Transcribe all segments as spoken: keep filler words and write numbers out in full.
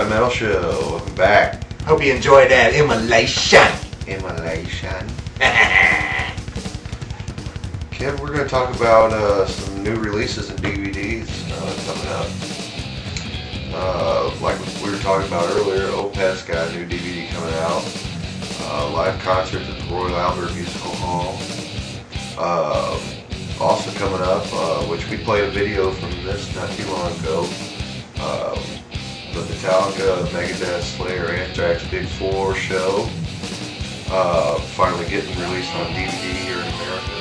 Metal Show. Welcome back. Hope you enjoyed that immolation. Immolation. Kev, we're going to talk about uh, some new releases and D V Ds uh, coming up. Uh, like we were talking about earlier, Opeth's got a new D V D coming out. Uh, live concerts at the Royal Albert Musical Hall. Uh, also coming up, uh, which we played a video from this not too long ago. Uh, the Metallica, Megadeth, Slayer, Anthrax Big Four show. Uh, finally getting released on D V D here in America.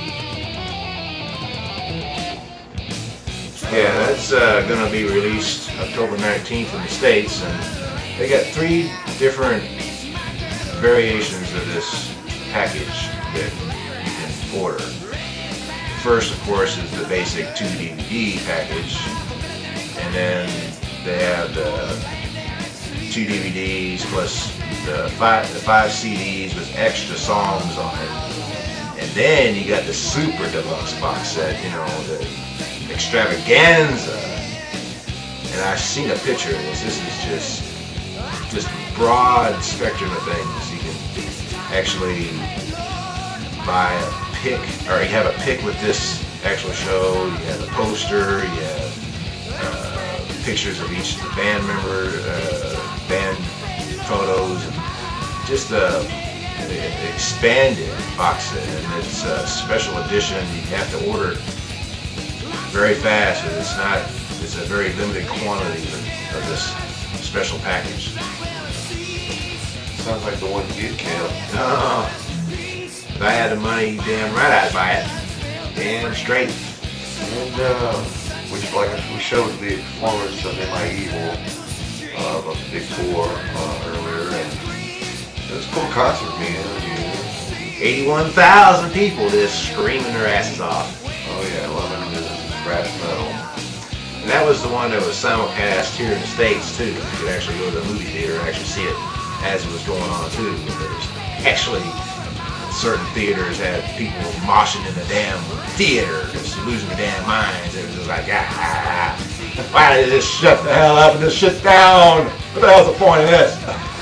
Yeah, that's uh, going to be released October nineteenth in the States, and they got three different variations of this package that you can order. First, of course, is the basic two D V D package, and then they have the two D V Ds plus the five, the five C Ds with extra songs on it, and then you got the super deluxe box set, you know, the extravaganza. And I've seen a picture of this. This is just just broad spectrum of things. You can actually buy a pick, or you have a pick with this actual show. You have a poster. You have uh, pictures of each of the band member, uh, band photos, and just a, an expanded box set. And it's a special edition. You have to order it very fast, and it's not. It's a very limited quantity of, of this special package. Sounds like the one you get, Cam. Oh, if I had the money, damn right I'd buy it. Damn straight. And uh, which, like we showed the performance of M I Evil uh, of the Big Four uh, earlier, and it was a cool concert, man. eighty-one thousand people just screaming their asses off. Oh yeah, loving the thrash metal. And that was the one that was simulcast here in the States too. You could actually go to the movie theater and actually see it as it was going on too. There's actually certain theaters had people moshing in the damn theater, just losing their damn minds. It was just like, ah, why did this shut the hell up and just shut down? What the hell's the point of this?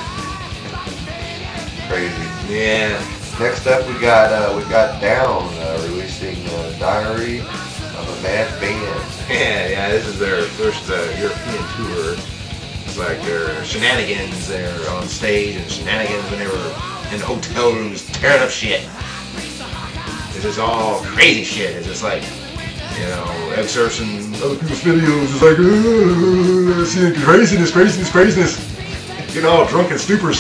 Crazy. Yeah. Next up, we got uh, we got Down uh, releasing uh, Diary of a Mad Band. Yeah, yeah, this is their first uh, European tour. It's like their shenanigans there on stage and shenanigans when they were in the hotel rooms tearing up shit. This is all crazy shit. It's just like, you know, excerpts and other people's videos. It's like, uh, seeing craziness, craziness, craziness. You know, drunken stupors.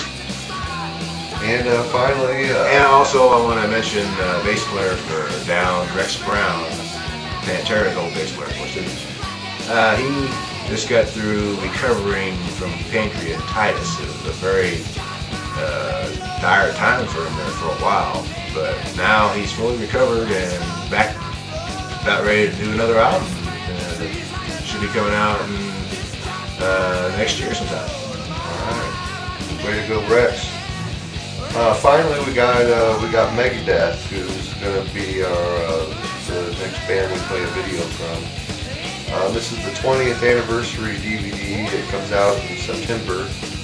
And uh, finally, uh, and also I want to mention uh, bass player for Down, Rex Brown, Pantera's old bass player, of course, too. Uh, he just got through recovering from pancreatitis. It was a very uh, dire time for him there for a while, but now he's fully recovered and back, about ready to do another album. And it should be coming out in, uh, next year sometime. All right, way to go, Rex. Uh, finally, we got uh, we got Megadeth, who's going to be our uh, the next band we play a video from. Uh, this is the twentieth anniversary D V D. It comes out in September.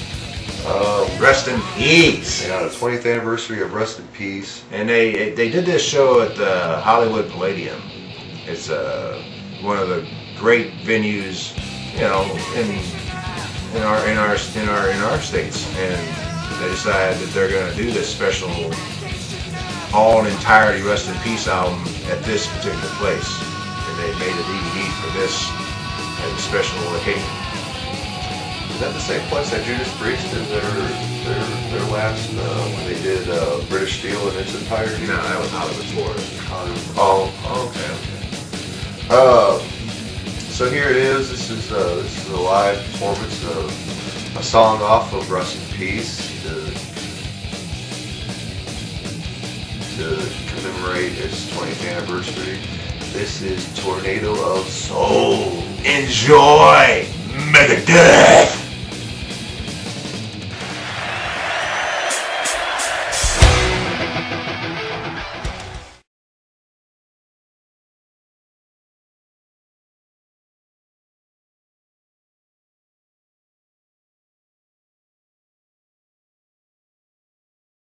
Um, Rest in peace. Yeah, the twentieth anniversary of Rest in Peace. And they they did this show at the Hollywood Palladium. It's uh, one of the great venues, you know, in in our in our in our in our states. And they decided that they're going to do this special all in entirety Rest in Peace album at this particular place. And they made a D V D for this as a special occasion. Is that the same place that Judas Priest did their their, their last uh, when they did uh, British Steel in its entirety? No, that was Hollywood, Florida. Oh, okay, okay. Uh, so here it is. This is uh, this is a live performance of a song off of Rust in Peace to, to commemorate its twentieth anniversary. This is Tornado of Soul. Enjoy Megadeth!